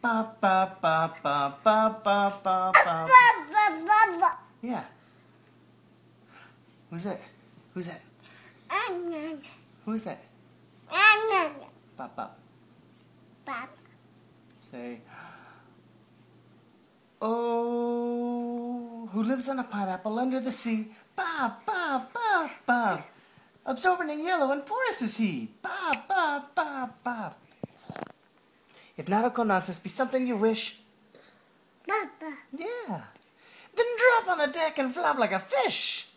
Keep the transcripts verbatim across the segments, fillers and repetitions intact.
Ba ba ba ba ba ba ba ba. Yeah. Who's that? Who's that? Who's that? Bop bop. Say. Oh, who lives on a pineapple under the sea? Ba ba ba ba. Absorbent and yellow and porous is he. Ba ba ba ba. If nautical nonsense be something you wish. Yeah. Then drop on the deck and flop like a fish.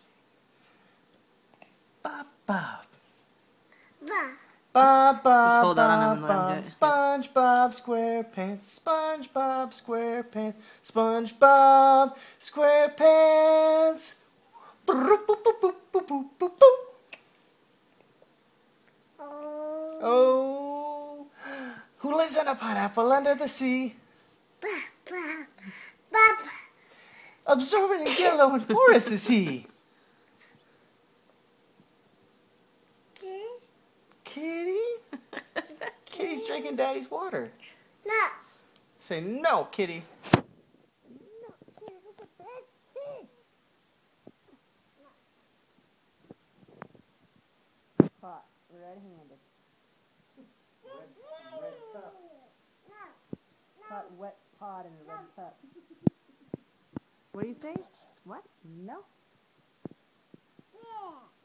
Ba ba. Ba ba Just hold ba on and let him ba. do it. SpongeBob SquarePants, SpongeBob SquarePants, SpongeBob SquarePants. Boop, boop, boop, boop, boop, boop, boop, boop. Oh, who lives on a pineapple under the sea? Absorbent and yellow and porous is he. Kitty? Kitty's drinking Daddy's water. No. Say no, Kitty. Pot, red-handed. Red, red cup. Pot, wet pot in a red cup. What do you say? What? No? Yeah.